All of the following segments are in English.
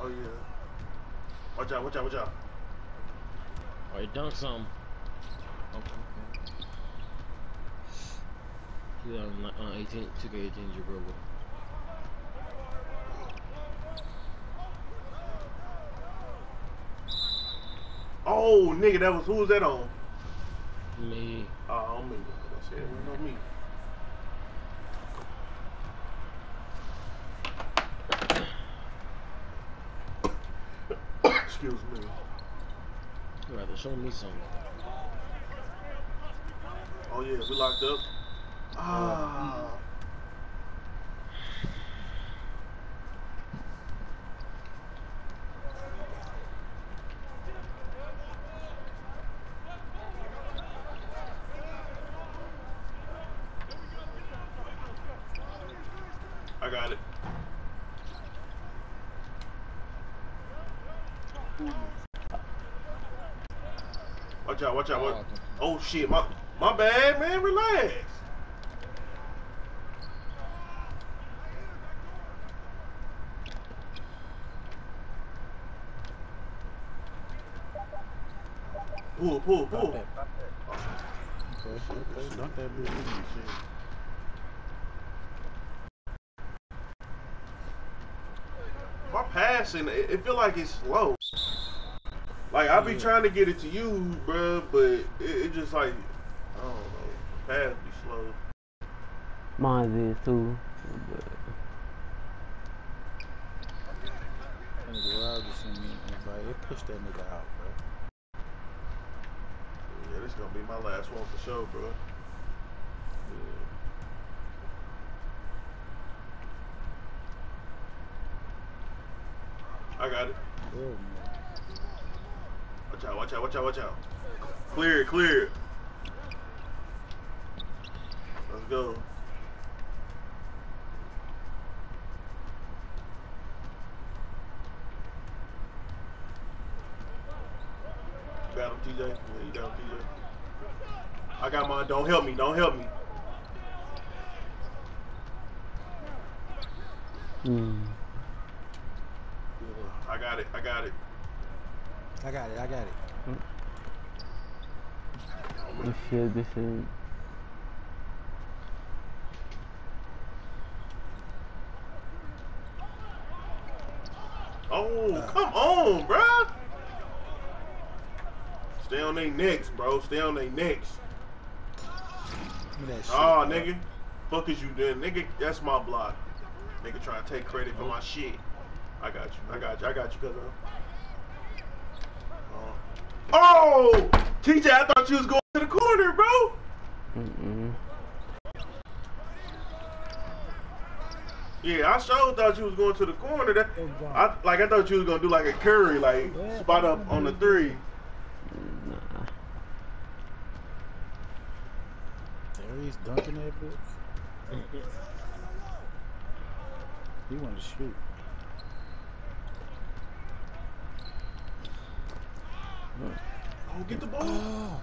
yeah. Watch out, watch out, watch out. Alright, dunk some. Okay. He's on 18, 2K18 Jabril. Oh, nigga, that was, who was that on? Me. Oh, me. That shit went on me. Excuse me. You rather show me something. Oh, yeah, we locked up. Ah. I got it. Watch out, watch out. What? Oh, shit. My bad, man. Relax. Pull. Pop that. Okay. Dunk that bitch. Shit. My passing, it feel like it's slow. Like, I be trying to get it to you, bruh, but it just like, I don't know. Pass be slow. Mine is too. That nigga Rob just sent me an invite. It pushed that nigga out, bro. Yeah, this gonna be my last one for sure, bro. Yeah. I got it. Yeah, man. Watch out, watch out, watch out, watch out. Clear it, clear it. Let's go. You got him, TJ? Yeah, you got him, TJ. I got mine. Don't help me. Don't help me. I got it. I got it. I got it. This shit. Oh, come on, bruh. Stay on their necks, bro. Stay on their necks. Oh, nigga. Fuck is you doing? Nigga, that's my block. Nigga trying to take credit for my shit. I got you, cuz. Oh! TJ, I thought you was going to the corner, bro. Yeah, I sure thought you was going to the corner. I thought you was gonna do like a Curry, like spot up on the three. Terry's dunking that bitch. He wanted to shoot. Oh, get the ball. Oh.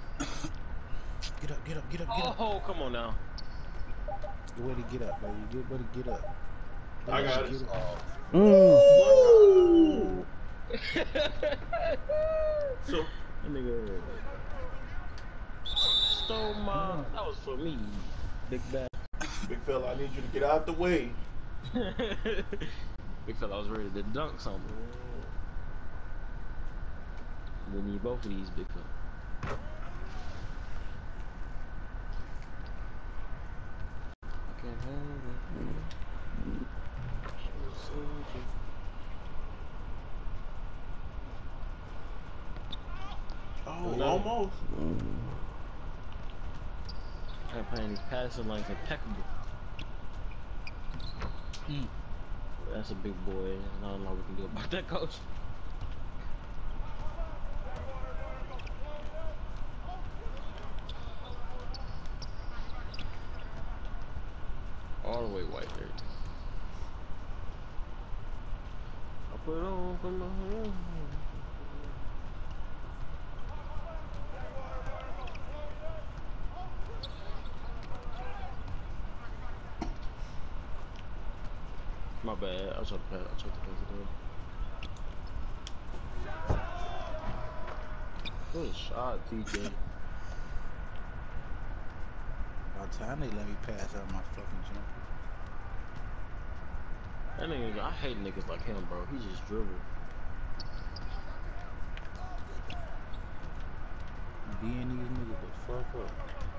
Get up. Oh, come on now. Good way to get up, baby. Good way to get up. I got it. Ooh. So, that nigga stole my. That was for me, big bad. Big fella, I need you to get out the way. Big fella, I was ready to dunk something. We need both of these, big fella. I can't have it. Oh, no. Almost. I'm playing these passing lanes impeccable. That's a big boy. I don't know what we can do about that, coach. All the way white there. I put on from the home. My bad. I tried to pass it. Good shot, TJ. By the time they let me pass out my fucking jumper. That nigga, I hate niggas like him, bro. He just dribble. Being these niggas the fuck up.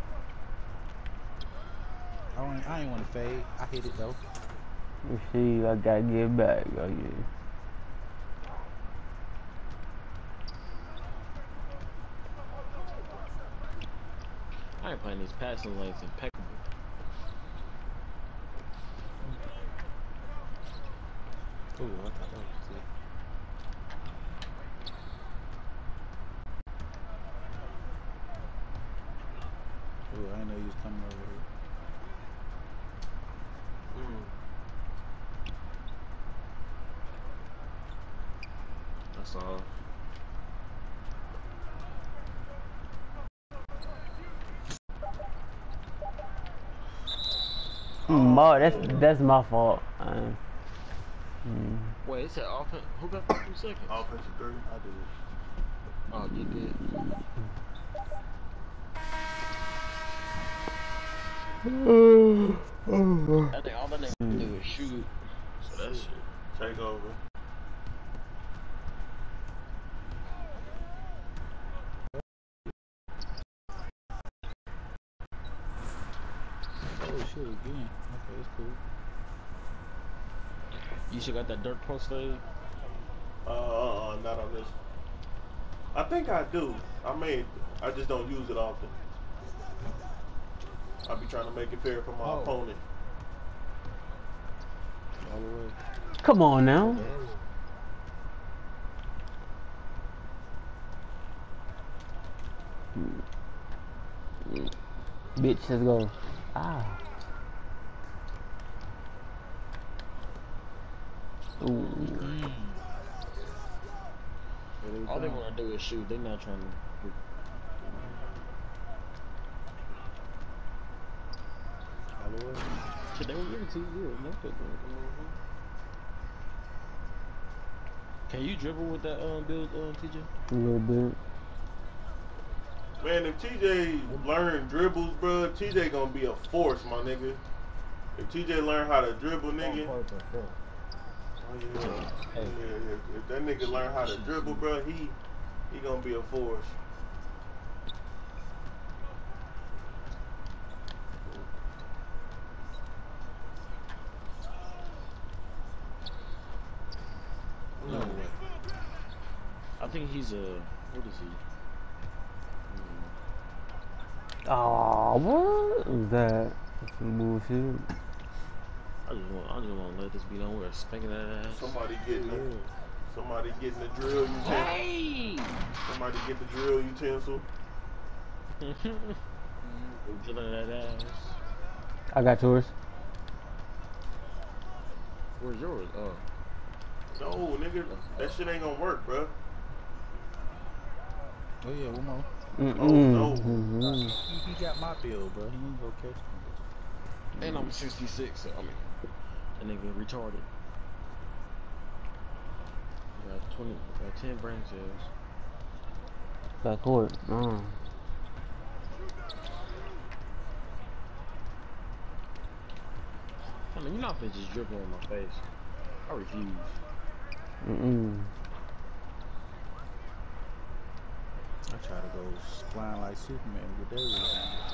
I ain't want to fade. I hit it though. You see, I gotta get back. Oh, yeah. I ain't playing these passing lanes impeccable. Ooh, I thought that was it. Ooh, I didn't know you was coming over here. That's all. Boy, that's my fault. Wait, it's an offense. Who got 2 seconds? Offensive 3. I did it. Oh, you did. I think all that nigga do is shoot. So that shit. Take over. Oh shit again. Okay, it's cool. You should got that dirt post fade. Not on this. I think I do. I mean, I just don't use it often. I be trying to make it fair for my opponent. All the way. Come on now. Bitch, let's go. Ah. Ooh. All they want to do is shoot. They not trying to. All the way. Shit, they were getting too good. Can you dribble with that build, TJ? A little bit. Man, if TJ learn dribbles, bro, TJ gonna be a force, my nigga. If TJ learn how to dribble, nigga. Oh, yeah. Yeah. If that nigga learn how to dribble, bro, he gonna be a force. No way. I think he's a. What is he? Oh, what is that? That's some bullshit. I just want to let this be known we're spanking that ass. Somebody getting the drill utensil. Hey! Somebody get the drill utensil. We're drilling that ass. I got yours. Where's yours? Oh. No, nigga, that shit ain't gonna work, bro. Oh yeah, one more. Oh no. He got my bill, bro. He ain't gonna catch me. And I'm 66, so I mean, that nigga retarded. Got 10 brain cells. Got court. I mean, you're not finna just dribble in my face. I refuse. I try to go flying like Superman with that reason.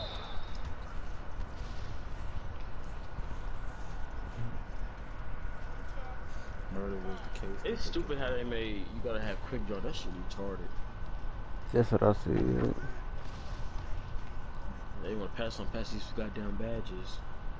Murder was the case. It's stupid how they made you gotta have quick draw. That shit retarded. That's what I said. They wanna pass these goddamn badges.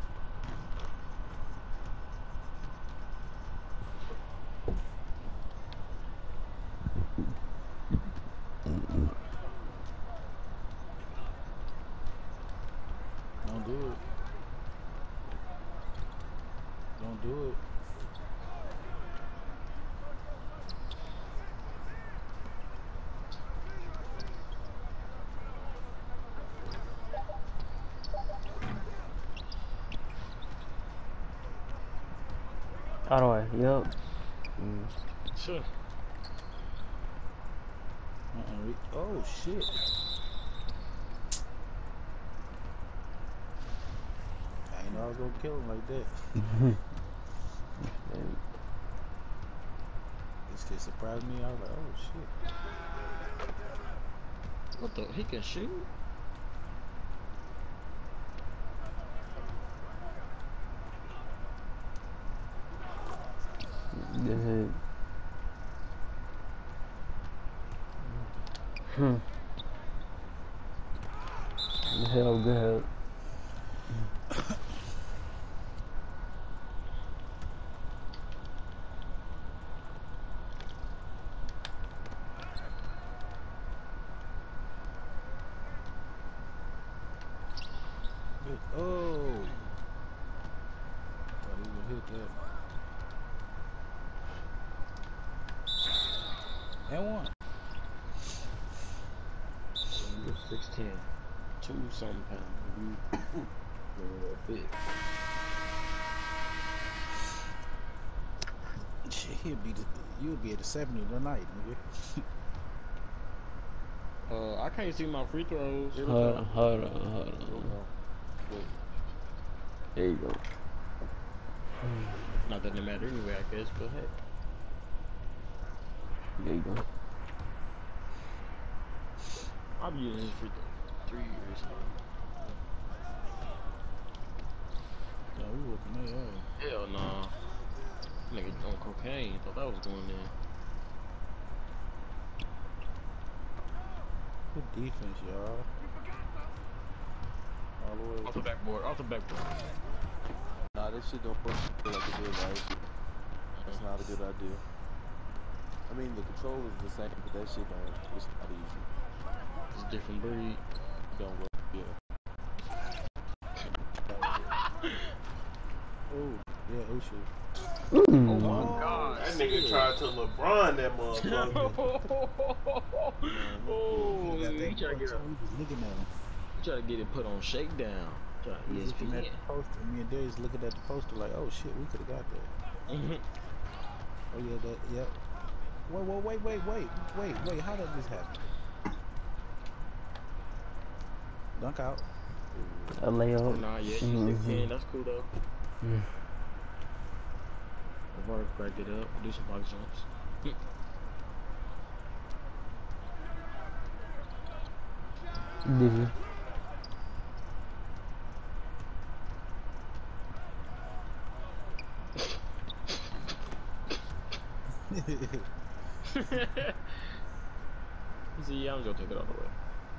Don't do it. Don't do it. How do I? Yep. Sure. Oh shit. I ain't know I was gonna kill him like that. This shit surprised me. I was like, oh shit. What the? He can shoot? Good hit. Good hell, good hell. Oh. Thought he would hit that. And one. You're 6'10". 2-something pounds. You a bit. Shit, you'll be at the 70 tonight, nigga. I can't see my free throws. Hold on. There you go. Not that it matter anyway, I guess, but hey. There you go. I've been using this for 3 years now. Yeah, we whooping their ass. Hell nah. Nigga on cocaine. Thought that was going in. Good defense, y'all. All the way. Off the backboard. Nah, this shit don't work like it did last year. That's not a good idea. I mean, the control is the same, but that shit don't. It's not easy. It's a different breed. It don't work. Yeah. Oh, yeah, Usher. Oh my god. That nigga tried to LeBron that motherfucker. Oh, He got he that tried to get boy, too. He was looking at him. it put on shakedown. He was looking at ESPN. the poster. Me and Darius looking at the poster like, oh shit, we could have got that. Oh yeah, that. Yep. Wait. How did this happen? Dunk out. A layup. Nah, yeah, you 16. That's cool though. Varg cracked it up. Do some box jumps. Did you? See, yeah, I'm gonna take it all the way.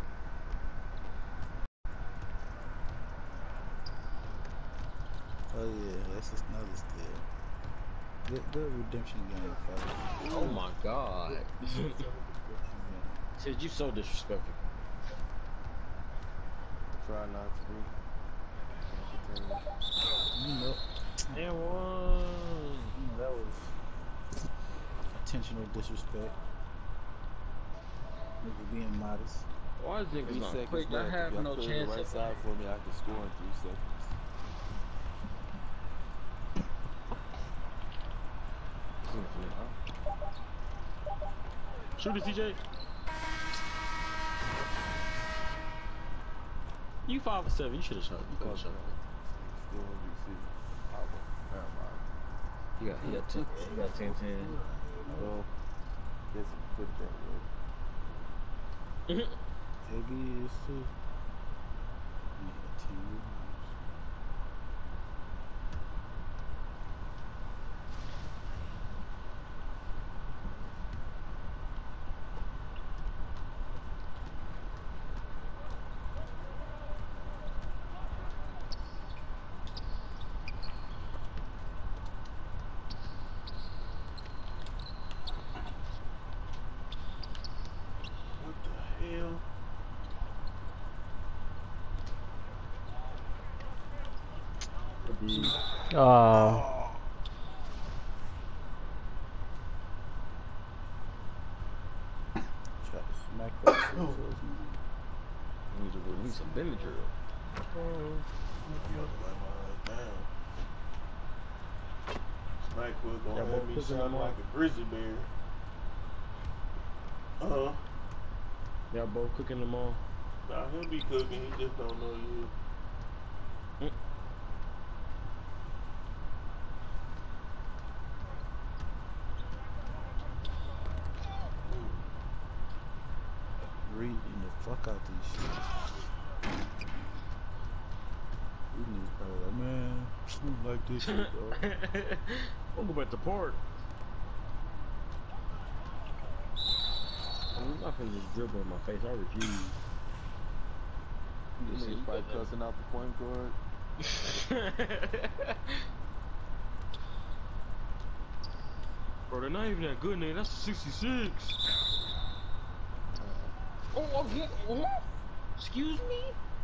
Oh yeah, that's just another steal. Good redemption game, fellas. Oh my god. Said you so disrespectful. Try not to be. And one. That was intentional disrespect. Nigga being modest. Why is 3 niggas not seconds quick? I left. have If y'all no clear chance the right at side for me, I can score in 3 seconds. Shoot it, TJ. You 5'7". You should have shot. You could have shot. Still in receiver. Never mind. You got 10. You got 10. Well, guess put it that way. AB is too. Yeah, 10 rebounds. What the hell? Try to smack that shit. So it's Need to release a Benadryl. Damn. Smack Quick gonna That have boy me cooking sound them like up. a grizzly bear. Y'all both cooking them all? Nah, he'll be cooking. He just don't know you. Reading the fuck out these shit. These niggas probably like, man, I don't like this shit, dog. I'm going back to park. I'm not finna just dribble in my face. I refuse. This nigga's probably cussing out the point guard. Bro, they're not even that good, nigga. That's a 66. Oh, excuse me?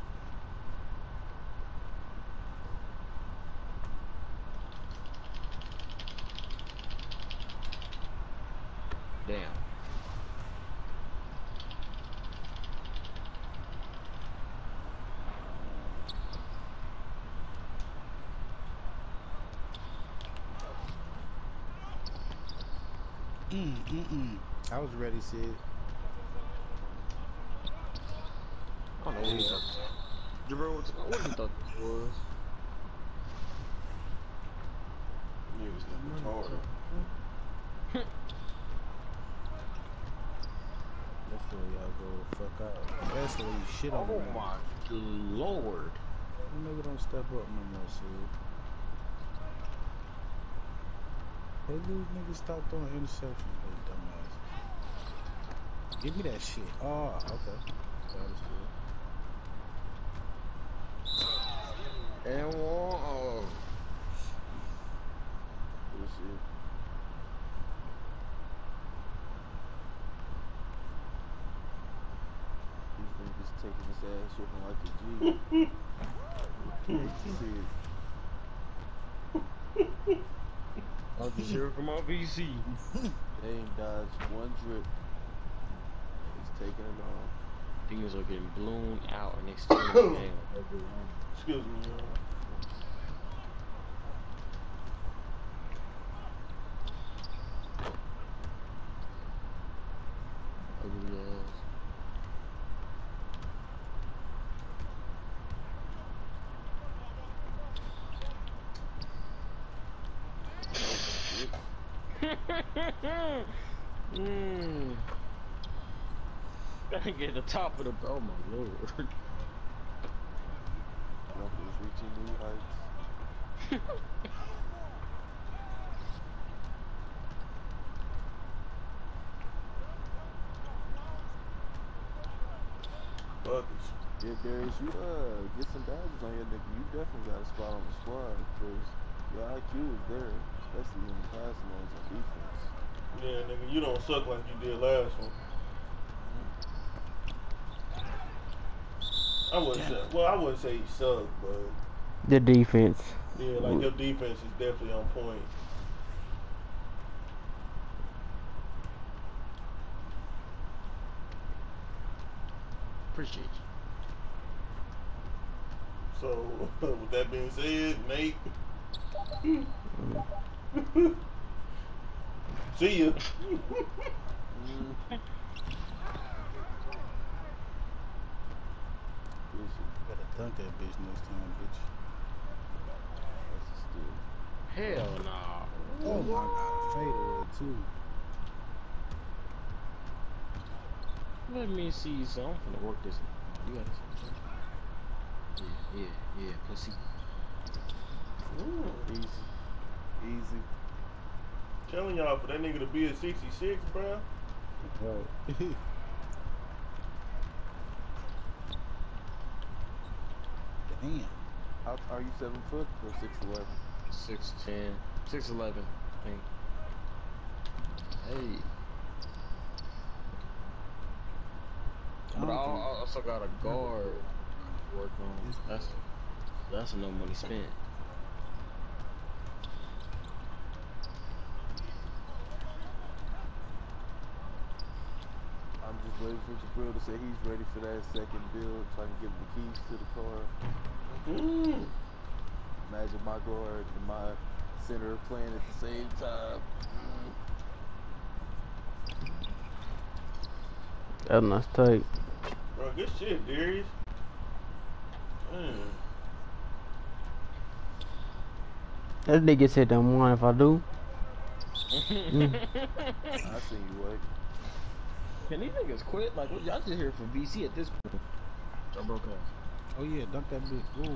Damn. I was ready, Sid. I don't know what he thought. Jabril, what you thought this was? Niggas retarded. That's where y'all go the fuck out. That's where you shit on Oh them. my lord. Nigga don't step up no more, Sid. Hey, these niggas stop throwing interceptions, those dumbasses. Give me that shit. Oh, okay. That is good. And whoa. Good shit. These niggas taking his ass looking like a G. I'll just hear it from my VC. They ain't dodged one drip. He's taking it all. Things are getting blown out and they still in the game. Excuse me. Ugly ass. Gotta get the top of the. Oh my lord. Jumper is reaching new heights. Buckets. Yeah, Darius, you get some badges on your nigga. You definitely got a spot on the squad because your IQ is there, especially when the passing lanes on defense. Yeah, nigga, you don't suck like you did last one. I wouldn't say he sucked, but The defense. yeah, like your defense is definitely on point. Appreciate you. So, with that being said, Nate, see ya. Better dunk that bitch next time, bitch. That's a steal. Hell nah. Oh my god, fade away too. Let me see, so I'm finna work this. You got this. Yeah, pussy. Easy. Easy. Telling y'all for that nigga to be a 66, bruh. Right. Damn. How are you 7 foot or 6'11"? 6'10", 6'11", I think. Hey. But I also got a guard to work on. That's no money spent. I'm just waiting for Jabril to say he's ready for that second build so I can give him the keys to the car. Imagine my guard and my center playing at the same time. That's nice tight. Oh, good shit, Darius. That nigga said them one if I do. I seen you work. Can these niggas quit? Like, what y'all just here for VC at this point? I broke ass. Oh yeah, dunk that bitch. Ooh.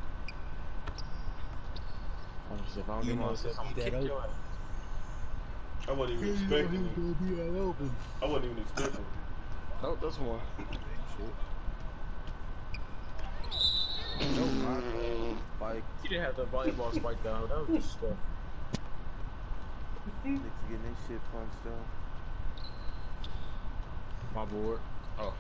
If I don't get my assist, I'm gonna kick your ass. I wasn't even expecting it. Gonna be that open. I wasn't even expecting it. Nope, that's one. Shit. No, man. Spike. You didn't have the volleyball spike down. That was just stuff. Niggas getting their shit punched up. My board. Oh.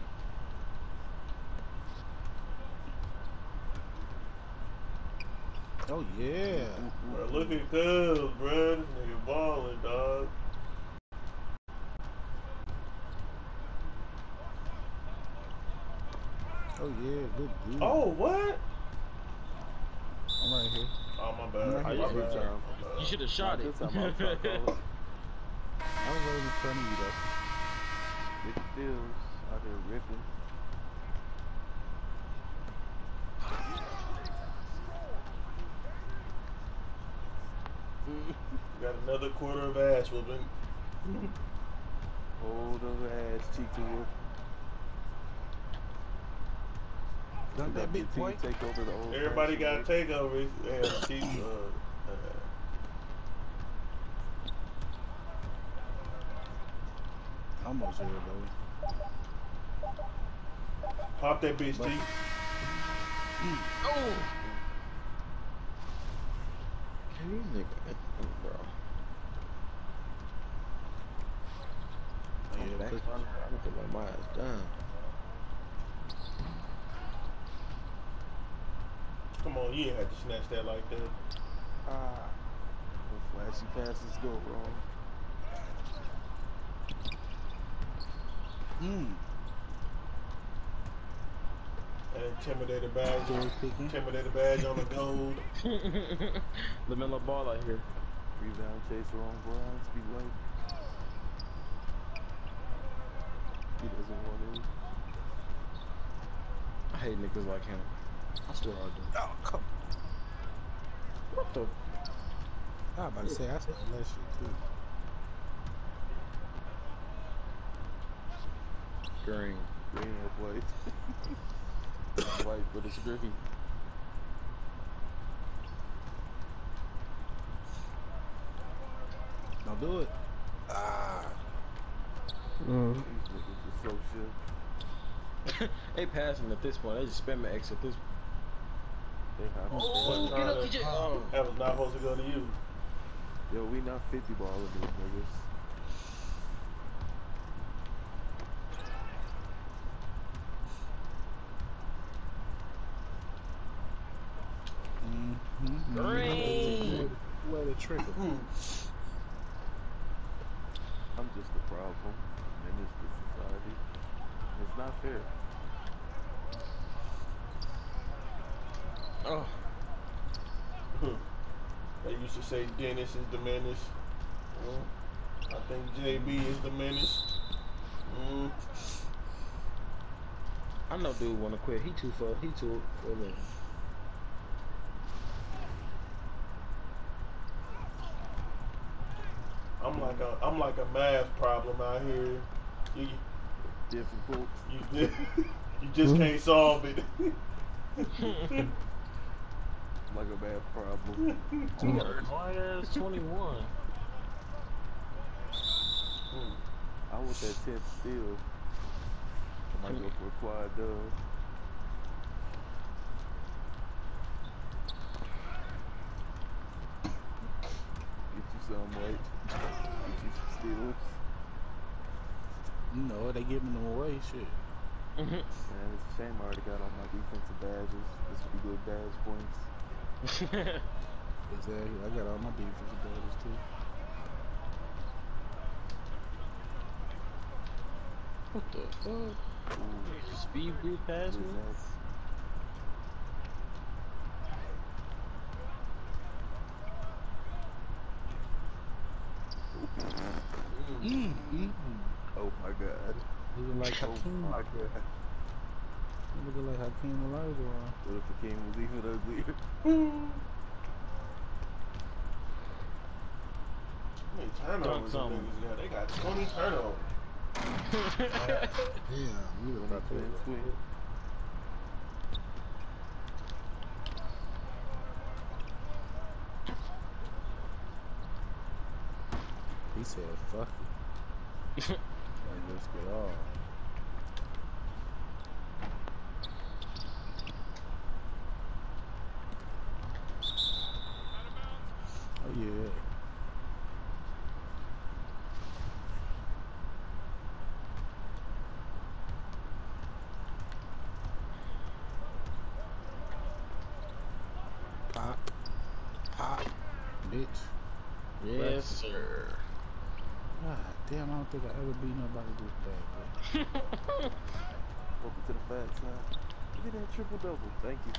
Oh yeah. Bro, look at Cubs, bro. This nigga balling, dog. Oh yeah, good dude. Oh, what? I'm right here. Oh, my bad. I'm right My here. bad. You should have shot it. Good time out front, fellas. I was right in front of you though. Big Steals out there ripping. Got another quarter of ass whooping. Hold of ass cheek to whoop. Dunk that big boy. Take over the old Everybody got fashioned takeovers. And Chiefs, Almost here, baby. pop that bitch, Chief. Oh! Can these niggas, bro? Oh yeah, Back quick. runner. I need to let my ass down. Come on, you ain't had to snatch that like that. When flashy passes go wrong. An intimidator badge on the gold. LaMelo Ball out here. Rebound chaser on bronze. Be like. He doesn't want any. I hate niggas like him. I swear I do. Oh, come. What the? I was about to say I saw that shit too. Green. Green and white. White, but it's green. Don't do it. Ah. These niggas are so shit. They passing at this point. They just spamming X at this point. They have Oh, get up, PJ. Oh. That was not supposed to go to you. Yo, we not 50 balling these niggas. Green. Where the trigger? I'm just a problem. Menace to society. It's not fair. Oh. They used to say Dennis is the menace. I think JB is the menace. I know dude wanna quit. He too for living. I'm like a math problem out here. Difficult. You just can't solve it. Like a bad problem. Why is 21? I want that 10th steal. I might go for a quad dub. Get you some weight. Get you some steals. You know they giving them away, shit. Man, it's a shame I already got all my defensive badges. This would be good badge points. Exactly. I got all my defensive badges too. What the fuck? Ooh, speed boot pass me? Oh my god. Even like Oh my god. looking like Hakeem Olajuwon. What if the king was even uglier? How many turnovers them niggas got? They got 20 turnovers. Yeah, we were about to Twin. He said, fuck it. And let's get off. Oh, yeah. Pop. Pop. Bitch. Yes, sir. God damn, I don't think I ever beat nobody this bad, bro. Welcome to the fat side. Look at that triple double. Thank you.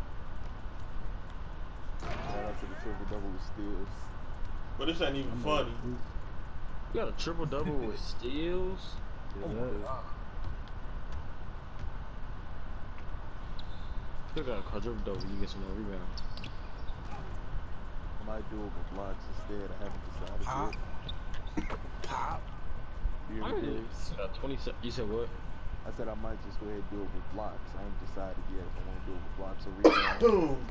Shout out to the triple double with steals. But this ain't even funny. You got a triple double with steals? Yeah, Oh my god. You got a quadruple double, you get some more rebounds. I might do it with blocks instead. I haven't decided Pop. yet. Pop. You hear me, Graves? 27. You said what? I said I might just go ahead and do it with blocks. I ain't decided yet if I want to do it with blocks or rebounds.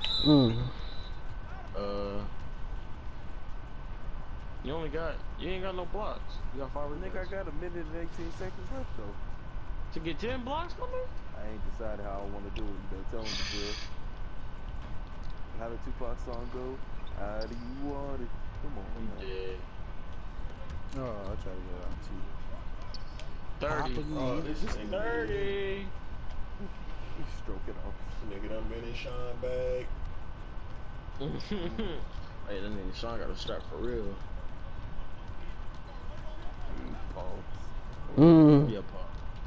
You ain't got no blocks. You got 5 rebounds. Nigga, I got a minute and 18 seconds left though. To get 10 blocks, my man? I ain't decided how I want to do it. You better tell me the drill. How the Tupac song go? How do you want it? Come on, man. Yeah. Oh, I'll try to get out to you. 30. Oh, this is 30. Stroke it off. Nigga done been in Sean bag. Hey, that nigga Sean got a strap for real. Pause. Yeah, Paul.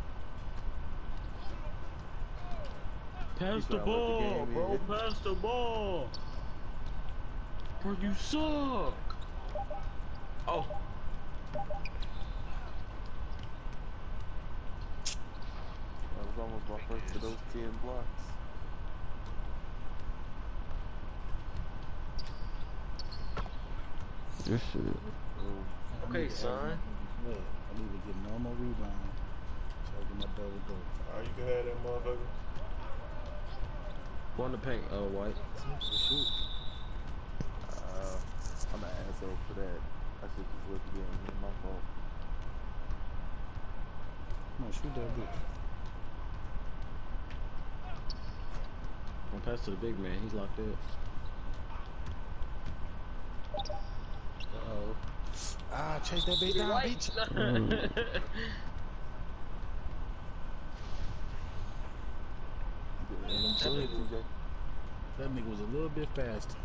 Pass the tryna let the ball, game bro. in. Pass the ball. Bro, you suck. Oh. That was almost my first of those 10 blocks. This shit. Okay, son. Look, I need to get no more rebound. So I get my double double. Alright, you can have that motherfucker. Go in the paint, White. Shoot. I'm an asshole for that. I should just look again. It's my fault. Come on, shoot that bitch. I'm pass to the big man. He's locked up. Uh-oh. Ah, chase that bitch down, bitch. That nigga was a little bit faster.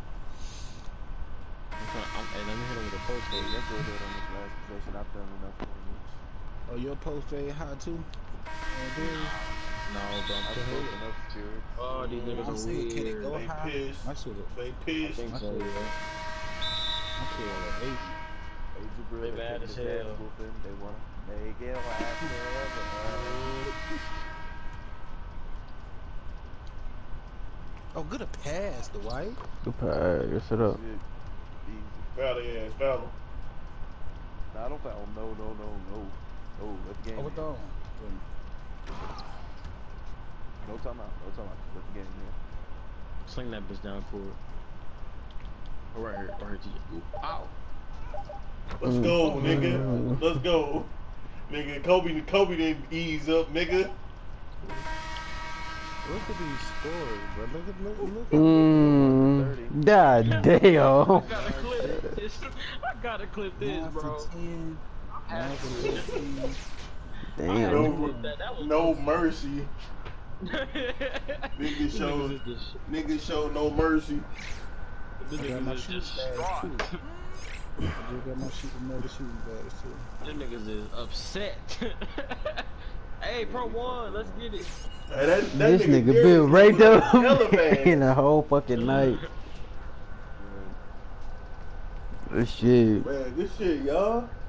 Hey, let me hit him with a post Hey, fade. let's go ahead on this last possession. I've done enough for the reach. Oh, your post fade high too? No, bro, I'm I've still built hitting. enough spirits. Oh, these niggas I'm are saying, can it weird. go They high? pissed. My shit, They I pissed. think so, yeah. my shit at 80. Hey, Jabril, They bad took as this ass hell. whooping. They wanna make it last forever. Oh, good a pass, the white. Good pass. Yes, it up. Shit. Easy. Foul their ass, foul them. Nah, I don't foul. No. No, let the game Oh, what in. the? No timeout. Let the game in. Sling that bitch down court. Oh, right here, TJ. Ow. Let's go, nigga. Let's go. Nigga, Kobe didn't ease up, nigga. Look at these scores, bro. Look. God damn. I gotta clip this. I gotta clip this, 9 bro. for 10. I 9 have for to clip 15. Damn. No mercy. Nigga show no mercy. This I got niggas my is shooting just badge distraught. too. I just got my another shooting badge too. Them niggas is upset. Hey, Pro 1, let's get it. Hey, that This nigga Derrick Bill right was hella there bad. in the whole fucking night. This shit. Man, this shit, y'all.